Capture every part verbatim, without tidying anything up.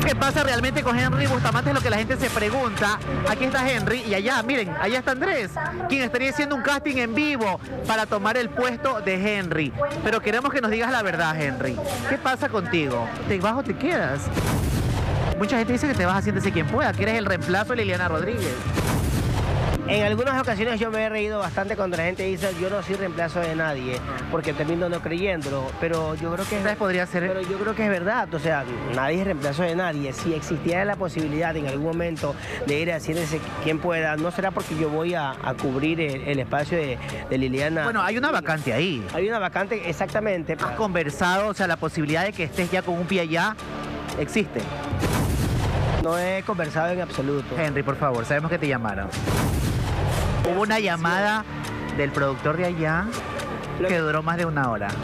¿Qué pasa realmente con Henry Bustamante? Es lo que la gente se pregunta. Aquí está Henry y allá, miren, allá está Andrés, quien estaría haciendo un casting en vivo para tomar el puesto de Henry. Pero queremos que nos digas la verdad, Henry. ¿Qué pasa contigo? ¿Te vas o te quedas? Mucha gente dice que te vas haciendo ese quien pueda, que eres el reemplazo de Liliana Rodríguez. En algunas ocasiones yo me he reído bastante cuando la gente dice yo no soy reemplazo de nadie, porque termino no creyéndolo, pero yo creo que ¿Sabes? Podría ser... pero yo creo que es verdad, o sea, nadie es reemplazo de nadie. Si existiera la posibilidad en algún momento de ir haciéndose quien pueda, no será porque yo voy a, a cubrir el, el espacio de, de Liliana. Bueno, hay una vacante ahí. Hay una vacante, exactamente. ¿Has conversado? O sea, la posibilidad de que estés ya con un pie allá existe. No he conversado en absoluto. Henry, por favor, sabemos que te llamaron. Hubo una llamada del productor de allá que duró más de una hora.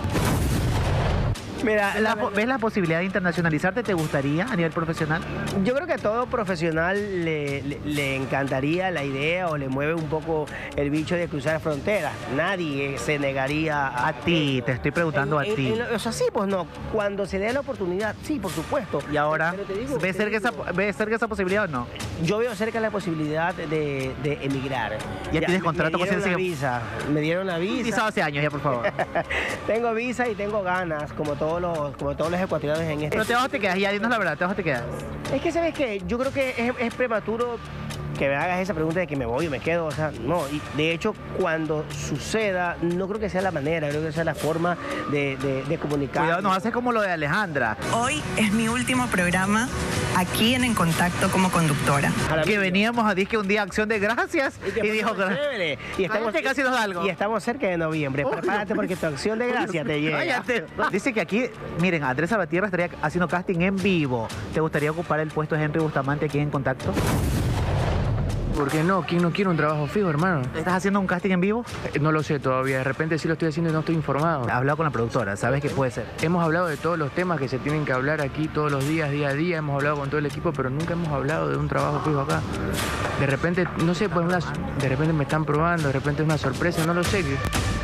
Mira, ¿Ves la, la, ¿Ves la posibilidad de internacionalizarte? ¿Te gustaría a nivel profesional? yo creo que a todo profesional le, le, le encantaría la idea o le mueve un poco el bicho de cruzar fronteras. Nadie se negaría a, A ti, te estoy preguntando a en, ti. en, en, o sea, sí, pues no. Cuando se dé la oportunidad, sí, por supuesto. Y ahora, Pero te digo, ¿ves te cerca, esa, digo, ¿ves cerca esa posibilidad o no? yo veo cerca la posibilidad de, de emigrar. ¿Ya tienes me- contrato me con dieron Ciencia? una visa. Me dieron una visa. Visado hace años ya, por favor. Tengo visa y tengo ganas, como todos los, como todos los ecuatorianos en este. Pero te vas o te quedas, ya dinos la verdad, te vas o te quedas. Es que, ¿sabes qué? Yo creo que es, es prematuro que me hagas esa pregunta de que me voy o me quedo, o sea, no. Y de hecho, cuando suceda, no creo que sea la manera, creo que sea la forma de, de, de comunicar. Cuidado, no haces como lo de Alejandra, Hoy es mi último programa aquí en En Contacto como conductora. que veníamos a disque un día Acción de Gracias y, que dijo fue que... chévere. Y estamos, Cállate, casi nos da algo. y estamos cerca de noviembre. Uy, Prepárate no. porque tu acción de gracia te llega. Cállate. Dice que aquí, miren, Andrés Salvatierra estaría haciendo casting en vivo. ¿Te gustaría ocupar el puesto de Henry Bustamante aquí en Contacto? ¿Por qué no? ¿Quién no quiere un trabajo fijo, hermano? ¿Estás haciendo un casting en vivo? Eh, No lo sé todavía. De repente sí lo estoy haciendo y no estoy informado. He hablado con la productora, ¿sabes qué puede ser? Hemos hablado de todos los temas que se tienen que hablar aquí todos los días, día a día. Hemos hablado con todo el equipo, pero nunca hemos hablado de un trabajo fijo acá. De repente, no sé, pues una, de repente me están probando, de repente es una sorpresa, no lo sé.